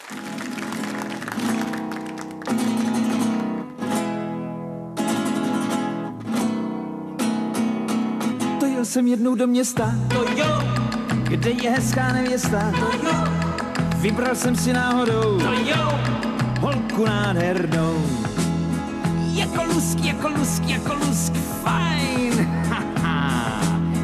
Dojel jsem jednou do města, to jo, kde je hezká nevěsta, to jo. Vybral jsem si náhodou, to jo, holku nádhernou. Jako lusk, fajn, haha.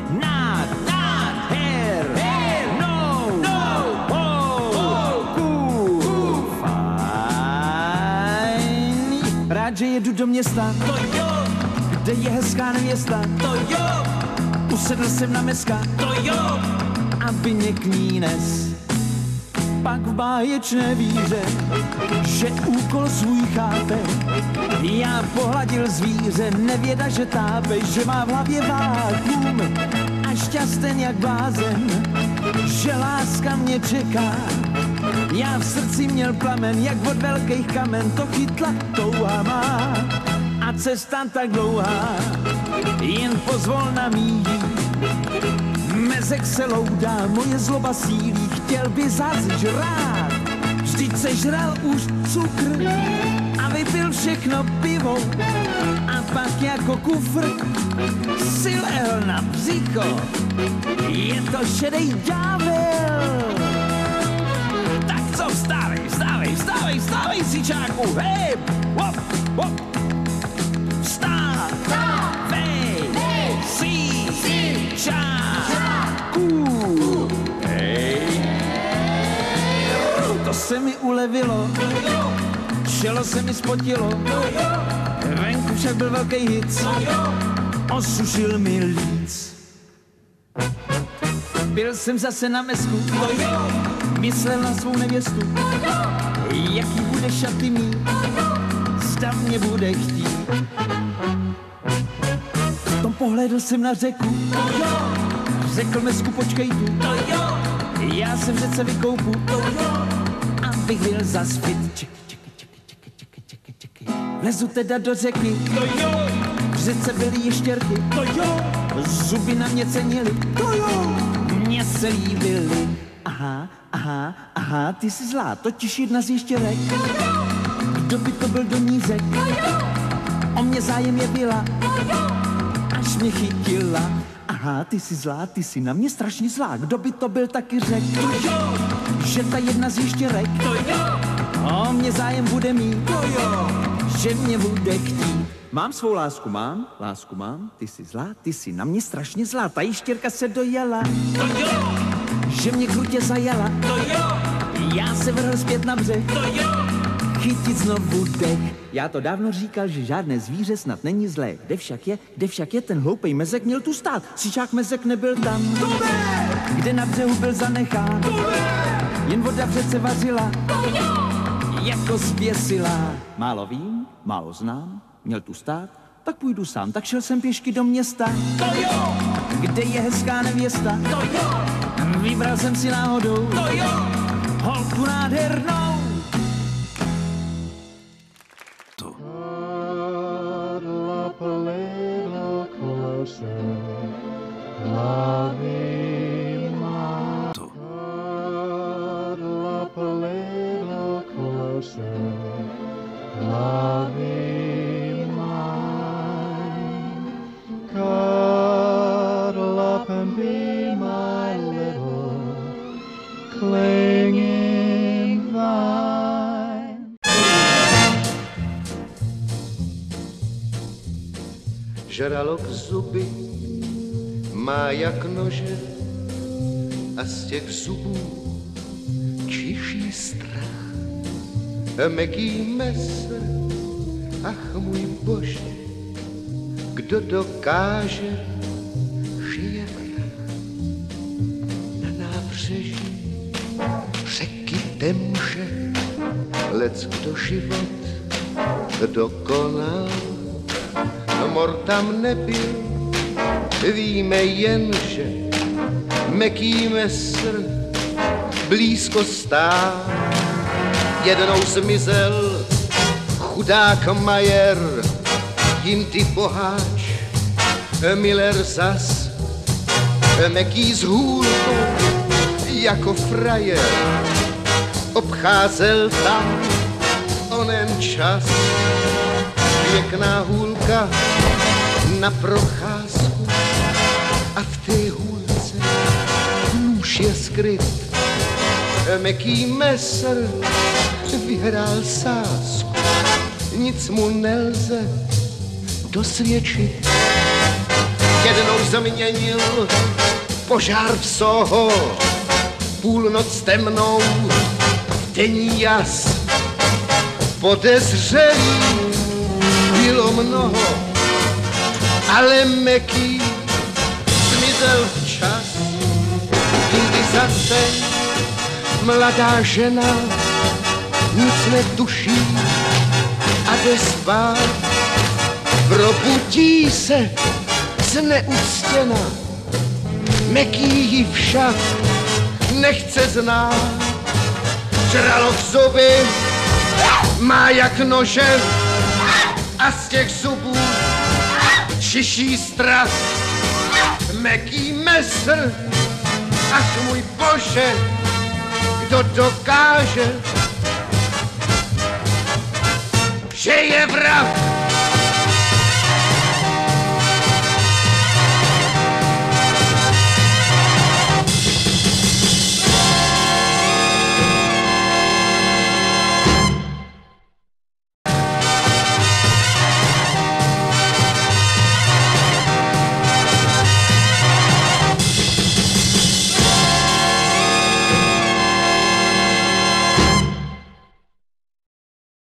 Že jedu do města, to jo, kde je hezká nevěsta, to jo, usedl jsem na meska, to jo, aby mě k ní nes. Pak v báječné víře, že úkol svůj chápe, já pohladil zvíře, nevěda, že tápe, že má v hlavě vákuum a šťasten jak blázen, že láska mě čeká. Já v srdci měl plamen, jak od velkých kamen, to chytla touha má. A cesta tak dlouhá, jen pozvolna míjí. Mezek se loudá, moje zloba sílí, chtěl by zas žrát. Vždyť sežral už cukr a vypil všechno pivo. A pak jako kufr si lehl na břicho. Je to šedej ďábel. Co vstávej, sičáku, hej, hop, hop. Vstávej, sičáku, hej. To se mi ulevilo, čelo se mi spotilo, venku však byl velký hic, osušil mi líc. Byl jsem zase na mesku, myslel na svou nevěstu, jaký bude šaty mít, zda mě bude chtít. Tom pohlédl jsem na řeku, řekl mesku počkej tu, já jsem v řece vykoupu, abych byl zas fit. Vlezu teda do řeky, v řece byly ještěrky, zuby na mě cenili, mě se líbily. Aha, ty jsi zlá, totiž jedna z ještěrek. Kdo by to byl do ní řek? O mě zájem je byla, až mě chytila. Aha, ty jsi zlá, ty jsi na mě strašně zlá. Kdo by to byl taky řek? Že ta jedna z ještěrek o mě zájem bude mít, že mě bude chtít. Mám svou lásku mám, ty jsi zlá, ty jsi na mě strašně zlá. Ta ještěrka se dojela, že mě krutě zajala, já se vrhl zpět na břeh, chytit znovu dech. Já to dávno říkal, že žádné zvíře snad není zlé. Kde však je ten hloupej mezek měl tu stát? Sičák mezek nebyl tam, kde na břehu byl zanechán, jen voda v řece vařila, jako zběsilá. Málo vím, málo znám, měl tu stát, tak půjdu sám. Tak šel jsem pěšky do města, kde je hezká nevěsta, vybral jsem si náhodou, holku nádhernou. Žralok zuby má jak nože a z těch zubů čiší strach. Meký mese, ach můj bože, kdo dokáže, že je vrah. Na nábřeží řeky temže, leckdo život dokonal. Mor tam nebyl, víme jen, že meký mesr blízko stál. Jednou zmizel chudák Majer, jindy boháč Miller zas, meký s hůlkou jako frajer obcházel tam onen čas. Pěkná hůlka na procházku a v té hůlce nůž je skryt. Meký mesr vyhrál sázku, nic mu nelze dosvědčit. Jednou změnil požár v Soho, půlnoc temnou, denní jas. Podezřelý bylo mnoho, ale Meký zmizel včas. Jindy zase mladá žena nic netuší a jde spát. Probudí se zneuctěna, Meký ji však nechce znát. Žralo v zuby, má jak nože a z těch zubů šiší strach. Meký mesr, ach můj Bože, kdo dokáže, že je vrah.